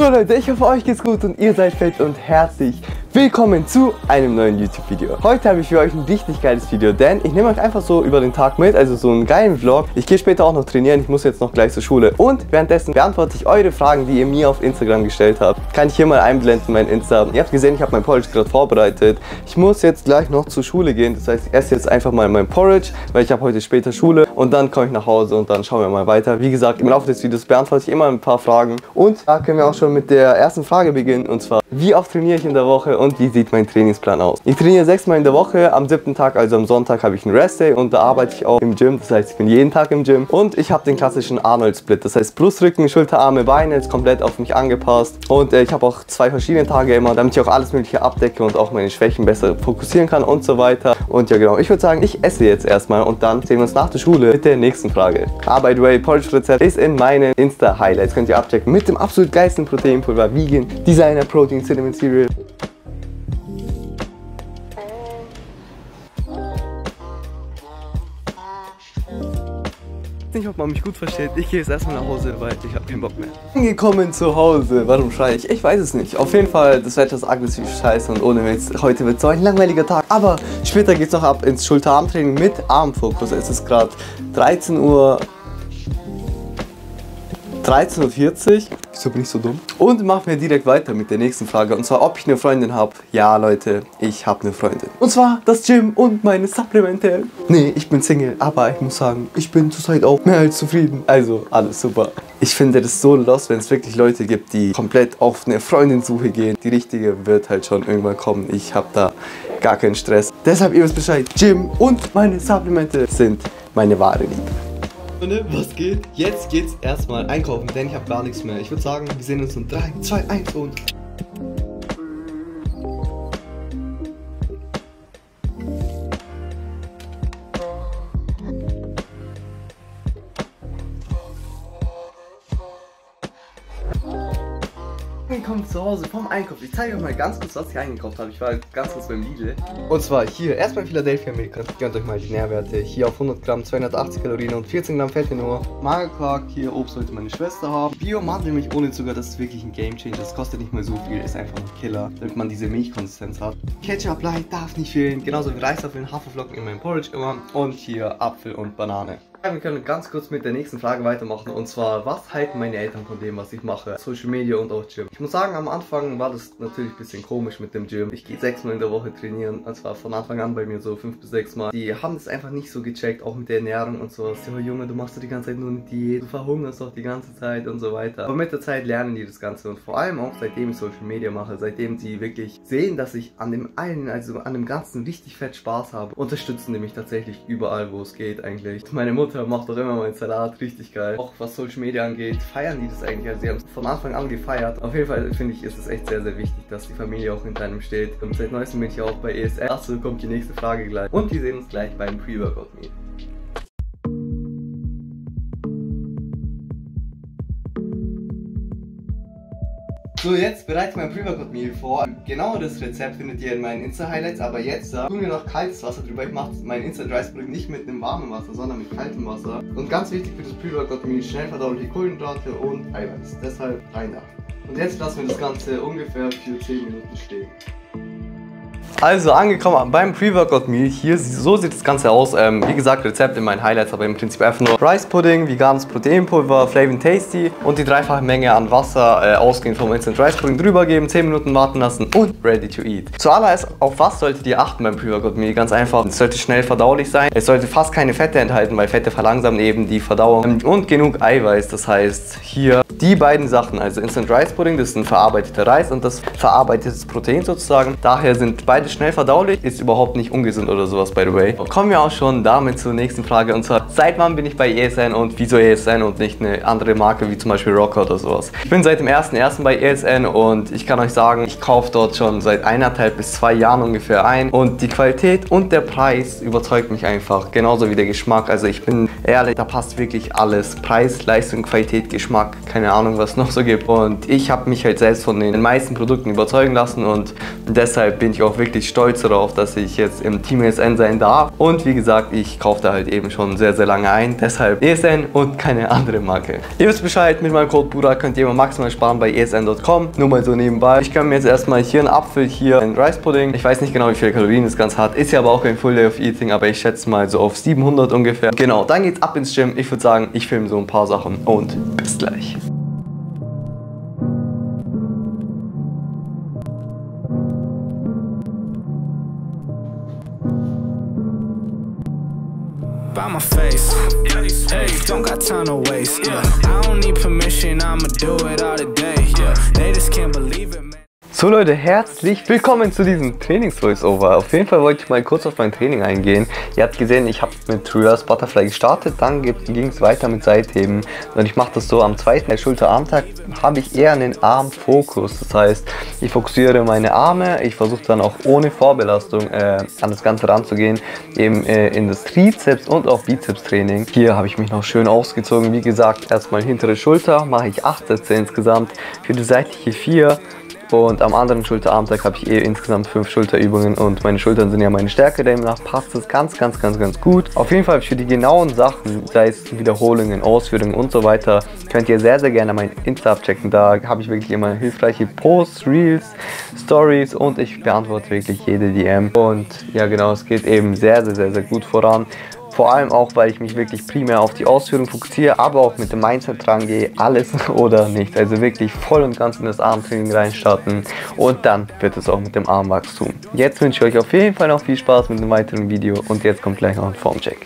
So Leute, ich hoffe euch geht's gut und ihr seid fit und herzlich willkommen zu einem neuen YouTube-Video. Heute habe ich für euch ein richtig geiles Video, denn ich nehme euch einfach so über den Tag mit, also so einen geilen Vlog. Ich gehe später auch noch trainieren, ich muss jetzt noch gleich zur Schule und währenddessen beantworte ich eure Fragen, die ihr mir auf Instagram gestellt habt. Kann ich hier mal einblenden, mein Insta. Ihr habt gesehen, ich habe mein Porridge gerade vorbereitet. Ich muss jetzt gleich noch zur Schule gehen, das heißt, ich esse jetzt einfach mal mein Porridge, weil ich habe heute später Schule und dann komme ich nach Hause und dann schauen wir mal weiter. Wie gesagt, im Laufe des Videos beantworte ich immer ein paar Fragen und da können wir auch schon mit der ersten Frage beginnen, und zwar, wie oft trainiere ich in der Woche und wie sieht mein Trainingsplan aus? Ich trainiere 6-mal in der Woche, am 7. Tag, also am Sonntag, habe ich einen Rest-Day und da arbeite ich auch im Gym, das heißt, ich bin jeden Tag im Gym und ich habe den klassischen Arnold-Split, das heißt Brust, Rücken, Schulter, Arme, Beine, ist komplett auf mich angepasst und ich habe auch 2 verschiedene Tage immer, damit ich auch alles mögliche abdecke und auch meine Schwächen besser fokussieren kann und so weiter. Und ja genau, ich würde sagen, ich esse jetzt erstmal und dann sehen wir uns nach der Schule mit der nächsten Frage. Aber by the way, Porridge-Rezept ist in meinen Insta-Highlights, könnt ihr abchecken, mit dem absolut geilsten Proteinpulver, Vegan Designer Protein Cinnamon Cereal. Nicht, ob man mich gut versteht. Ich gehe jetzt erstmal nach Hause, weil ich habe keinen Bock mehr. Angekommen zu Hause. Warum schreie ich? Ich weiß es nicht. Auf jeden Fall, das Wetter ist aggressiv scheiße und ohne Witz. Heute wird so ein langweiliger Tag. Aber später geht es noch ab ins Schulter-Arm-Training mit Armfokus. Es ist gerade 13:40 Uhr. Wieso bin ich so dumm? Und machen wir direkt weiter mit der nächsten Frage. Und zwar, ob ich eine Freundin habe. Ja, Leute, ich habe eine Freundin. Und zwar das Gym und meine Supplemente. Nee, ich bin Single, aber ich muss sagen, ich bin zurzeit auch mehr als zufrieden. Also, alles super. Ich finde das so lost, wenn es wirklich Leute gibt, die komplett auf eine Freundinsuche gehen. Die richtige wird halt schon irgendwann kommen. Ich habe da gar keinen Stress. Deshalb, ihr wisst Bescheid, Gym und meine Supplemente sind meine wahre Liebe. Was geht? Jetzt geht's erstmal einkaufen, denn ich habe gar nichts mehr. Ich würde sagen, wir sehen uns in 3, 2, 1 und... Willkommen zu Hause vom Einkauf. Ich zeige euch mal ganz kurz, was ich eingekauft habe. Ich war ganz kurz beim Lidl. Und zwar hier erstmal Philadelphia Milk. Gönnt euch mal die Nährwerte. Hier auf 100 Gramm 280 Kalorien und 14 Gramm Fette nur. Magerquark, hier Obst sollte meine Schwester haben. Bio-Mandelmilch ohne Zucker, das ist wirklich ein Game Changer. Das kostet nicht mal so viel, ist einfach ein Killer, damit man diese Milchkonsistenz hat. Ketchup Light darf nicht fehlen. Genauso wie Reiswaffeln, Haferflocken in meinem Porridge immer. Und hier Apfel und Banane. Wir können ganz kurz mit der nächsten Frage weitermachen, und zwar, was halten meine Eltern von dem, was ich mache? Social Media und auch Gym. Ich muss sagen, am Anfang war das natürlich ein bisschen komisch mit dem Gym. Ich gehe 6-mal in der Woche trainieren, und zwar von Anfang an bei mir so 5 bis 6 Mal. Die haben das einfach nicht so gecheckt, auch mit der Ernährung und sowas. Ja, Junge, du machst doch die ganze Zeit nur eine Diät, du verhungerst doch die ganze Zeit und so weiter. Aber mit der Zeit lernen die das Ganze und vor allem auch seitdem ich Social Media mache, seitdem sie wirklich sehen, dass ich an dem einen, also an dem Ganzen richtig fett Spaß habe, unterstützen die mich tatsächlich überall, wo es geht eigentlich. Meine Mutter macht doch immer meinen Salat, richtig geil. Auch was Social Media angeht, feiern die das eigentlich. Also sie haben es von Anfang an gefeiert. Auf jeden Fall finde ich, ist es echt sehr, sehr wichtig, dass die Familie auch hinter einem steht. Und seit neuestem bin ich auch bei ESL. Dazu kommt die nächste Frage gleich. Und wir sehen uns gleich beim Pre-Workout-Meal. So, jetzt bereite ich mein Pre-Workout-Meal vor. Genau das Rezept findet ihr in meinen Insta-Highlights, aber jetzt tun wir noch kaltes Wasser drüber. Ich mache mein Insta-Dry-Spring nicht mit einem warmen Wasser, sondern mit kaltem Wasser. Und ganz wichtig für das Pre-Workout-Meal, schnell verdauliche Kohlenhydrate und Eiweiß. Deshalb rein da. Und jetzt lassen wir das Ganze ungefähr für 10 Minuten stehen. Also angekommen beim Pre-Workout-Meal hier, so sieht das Ganze aus. Wie gesagt, Rezept in meinen Highlights, aber im Prinzip einfach nur Rice Pudding, veganes Proteinpulver, Flavin Tasty und die dreifache Menge an Wasser ausgehend vom Instant Rice Pudding drüber geben, 10 Minuten warten lassen und ready to eat. Zuallererst, auf was solltet ihr achten beim Pre-Workout-Meal? Ganz einfach, es sollte schnell verdaulich sein, es sollte fast keine Fette enthalten, weil Fette verlangsamen eben die Verdauung und genug Eiweiß, das heißt hier die beiden Sachen, also Instant Rice Pudding, das ist ein verarbeiteter Reis und das verarbeitetes Protein sozusagen, daher sind beide schnell verdaulich, ist überhaupt nicht ungesund oder sowas, by the way. Kommen wir auch schon damit zur nächsten Frage, und zwar, seit wann bin ich bei ESN und wieso ESN und nicht eine andere Marke wie zum Beispiel Rocker oder sowas? Ich bin seit dem 1.1. bei ESN und ich kann euch sagen, ich kaufe dort schon seit 1,5 bis 2 Jahren ungefähr ein und die Qualität und der Preis überzeugt mich einfach, genauso wie der Geschmack. Also ich bin ehrlich, da passt wirklich alles. Preis, Leistung, Qualität, Geschmack, keine Ahnung, was es noch so gibt. Und ich habe mich halt selbst von den meisten Produkten überzeugen lassen und deshalb bin ich auch wirklich wirklich stolz darauf, dass ich jetzt im Team ESN sein darf. Und wie gesagt, ich kaufe da halt eben schon sehr, sehr lange ein. Deshalb ESN und keine andere Marke. Ihr wisst Bescheid, mit meinem Code Burak könnt ihr immer maximal sparen bei esn.com. Nur mal so nebenbei. Ich kann mir jetzt erstmal hier einen Apfel, hier einen Rice Pudding. Ich weiß nicht genau, wie viele Kalorien das Ganze hat. Ist ja aber auch kein Full Day of Eating, aber ich schätze mal so auf 700 ungefähr. Genau, dann geht's ab ins Gym. Ich würde sagen, ich filme so ein paar Sachen und bis gleich. By my face, hey, don't got time to waste, yeah. I don't need permission, I'ma do it all today, yeah. They just can't believe it, man. So Leute, herzlich willkommen zu diesem Trainings-Voice-Over. Auf jeden Fall wollte ich mal kurz auf mein Training eingehen. Ihr habt gesehen, ich habe mit Reverse Butterfly gestartet, dann ging es weiter mit Seitheben. Und ich mache das so, am zweiten Schulter-Arm-Tag habe ich eher einen Armfokus. Das heißt, ich fokussiere meine Arme, ich versuche dann auch ohne Vorbelastung an das Ganze ranzugehen, eben in das Trizeps- und auch Bizeps-Training. Hier habe ich mich noch schön ausgezogen. Wie gesagt, erstmal hintere Schulter, mache ich 8 Sätze insgesamt, für die seitliche 4. Und am anderen Schulterarmtag habe ich insgesamt 5 Schulterübungen und meine Schultern sind ja meine Stärke, demnach passt das ganz gut. Auf jeden Fall für die genauen Sachen, sei es Wiederholungen, Ausführungen und so weiter, könnt ihr sehr, sehr gerne mein Insta abchecken. Da habe ich wirklich immer hilfreiche Posts, Reels, Stories und ich beantworte wirklich jede DM. Und ja genau, es geht eben sehr gut voran. Vor allem auch, weil ich mich wirklich primär auf die Ausführung fokussiere, aber auch mit dem Mindset dran gehe, alles oder nicht. Also wirklich voll und ganz in das Armtraining reinstarten und dann wird es auch mit dem Armwachstum. Jetzt wünsche ich euch auf jeden Fall noch viel Spaß mit dem weiteren Video und jetzt kommt gleich noch ein Formcheck.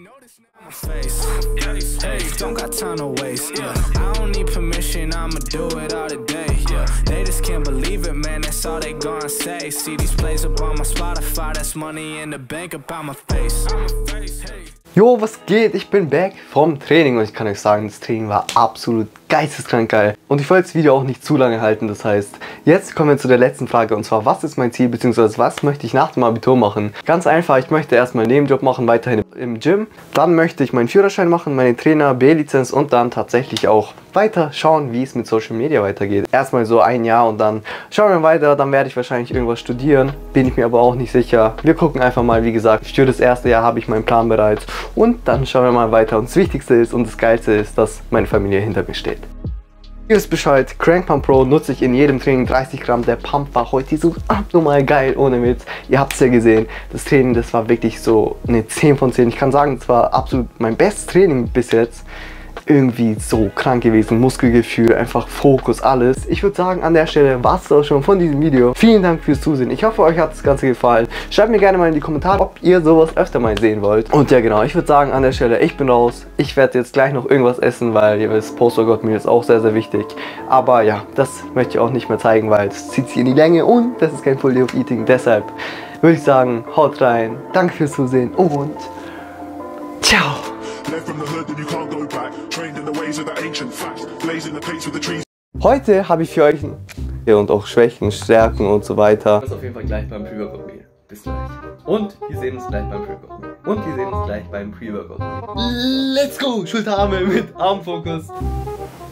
Jo, was geht? Ich bin back vom Training und ich kann euch sagen, das Training war absolut geisteskrank geil. Und ich wollte das Video auch nicht zu lange halten, das heißt, jetzt kommen wir zu der letzten Frage und zwar, was ist mein Ziel, beziehungsweise was möchte ich nach dem Abitur machen? Ganz einfach, ich möchte erstmal einen Nebenjob machen, weiterhin im Gym, dann möchte ich meinen Führerschein machen, meine Trainer, B-Lizenz und dann tatsächlich auch weiter schauen, wie es mit Social Media weitergeht. Erstmal so ein Jahr und dann schauen wir weiter, dann werde ich wahrscheinlich irgendwas studieren, bin ich mir aber auch nicht sicher. Wir gucken einfach mal, wie gesagt, für das erste Jahr habe ich meinen Plan bereits und dann schauen wir mal weiter. Und das Wichtigste ist und das Geilste ist, dass meine Familie hinter mir steht. Ihr wisst Bescheid, Crank Pump Pro nutze ich in jedem Training 30 Gramm. Der Pump war heute so abnormal geil, ohne Witz. Ihr habt es ja gesehen, das Training, das war wirklich so eine 10 von 10. Ich kann sagen, das war absolut mein bestes Training bis jetzt. Irgendwie so krank gewesen, Muskelgefühl, einfach Fokus, alles. Ich würde sagen, an der Stelle war es auch schon von diesem Video. Vielen Dank fürs Zusehen. Ich hoffe, euch hat das Ganze gefallen. Schreibt mir gerne mal in die Kommentare, ob ihr sowas öfter mal sehen wollt. Und ja genau, ich würde sagen, an der Stelle, ich bin raus. Ich werde jetzt gleich noch irgendwas essen, weil ihr wisst, Post-Workout-Meal ist auch sehr, sehr wichtig. Aber ja, das möchte ich auch nicht mehr zeigen, weil es zieht sich in die Länge und das ist kein Full Day of Eating. Deshalb würde ich sagen, haut rein. Danke fürs Zusehen und ciao. Heute habe ich für euch und auch Schwächen, Stärken und so weiter. Das ist auf jeden Fall gleich beim Pre-Workout-Meal. Bis gleich. Und wir sehen uns gleich beim Pre-Workout-Meal. Und wir sehen uns gleich beim Pre-Workout-Meal. Let's go! Schulterarme mit Armfokus.